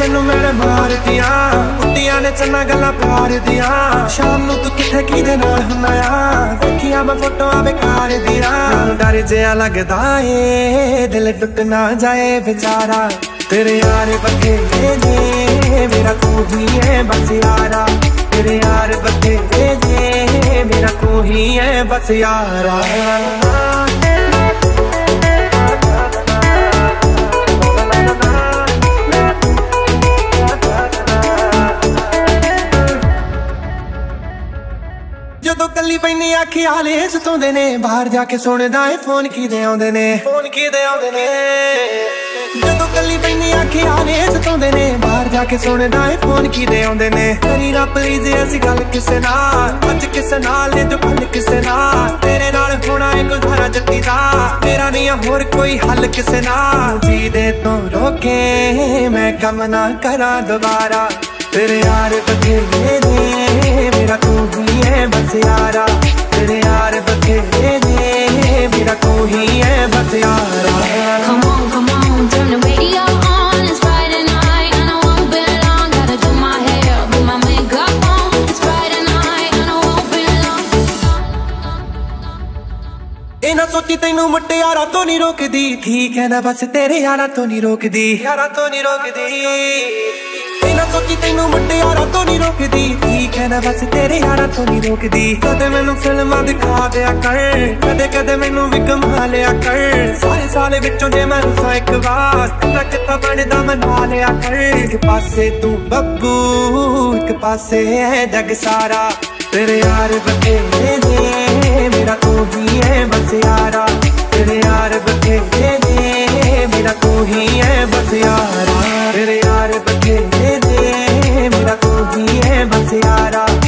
मैनू मेरे मार दिया कुत्तियां ने चन्ना गल्लां प्यार दिया शाम नू तू किथे किदे नाल हुंदा आ देखिया मैं फोटो बेकार दिया डर जिहा लगदा ए दिल टुट ना जाए बेचारा तेरे यार बथेरे ने मेरा तू ही है बस यारा तेरे यार बथेरे ने मेरा तू ही है बस यारा ਜਦੋਂ ਕੱਲੀ ਪੈਣੀ ਅੱਖੀ ਹਾਲੇ ਸਤਾਉਂਦੇ ਨੇ ਬਾਹਰ ਜਾ ਕੇ ਸੁਣਦਾ ਏ ਫੋਨ ਕਿਦੇ ਆਉਂਦੇ ਨੇ ਜਦੋਂ ਕੱਲੀ ਪੈਣੀ ਅੱਖੀ ਹਾਲੇ ਸਤਾਉਂਦੇ ਨੇ ਬਾਹਰ ਜਾ ਕੇ ਸੁਣਦਾ ਏ ਫੋਨ ਕਿਦੇ ਆਉਂਦੇ ਨੇ ਕਰੀ ਨਾ ਪਲੀਜ਼ ਅਸੀਂ ਗੱਲ ਕਿਸੇ ਨਾਲ ਅੱਜ ਕਿਸੇ ਨਾਲ ਨੇ ਜੋ ਗੱਲ ਕਿਸੇ ਨਾਲ ਤੇਰੇ ਨਾਲ ਹੋਣਾ ਏ ਗੁਜ਼ਾਰਾ ਜੱਟੀ ਦਾ ਤੇਰਾ ਨਹੀਂ ਹੋਰ ਕੋਈ ਹੱਲ ਕਿਸੇ ਨਾਲ ਜੀਦੇ ਤੋਂ ਰੋਕੇ ਮੈਂ ਕੰਮ ਨਾ ਕਰਾਂ ਦੁਬਾਰਾ तेरे यार बथेरे ने मेरा तू ही है बस यारा तेरे यार बथेरे ने मेरा तू ही है बस यारा Come on, turn the radio on. It's Friday night and I won't be long. Gotta do my hair, put my makeup on. It's Friday night and I won't be long. ਇਹ ਨਾ ਸੋਚੀ ਤੈਨੂੰ ਮੁਟਿਆਰਾ ਤੋਂ ਨਹੀਂ ਰੋਕਦੀ ਠੀਕ ਹੈ ਨਾ ਬਸ ਤੇਰੇ ਯਾਰਾਂ ਤੋਂ ਨਹੀਂ ਰੋਕਦੀ ना सोची तेनू मुटियारा तो नहीं रोकदी ठीक है ना बस तेरे यारा तो नहीं रोकदी कदे मैनू फिल्मां दिखा दिया कर कदे कदे मैनू भी घुमा लिया कर सारे साल विचों जे मैं रुसा एक बार किता बनदा मना लिया कर एक पासे तू बब्बू एक पासे है जग सारा तेरे यार बथेरे ने मेरा तू ही है बस यारा तेरे यार बथेरे ने मेरा तू ही है बस यारा तेरे यार बथेरे ने मेरा तू ही है बस यारा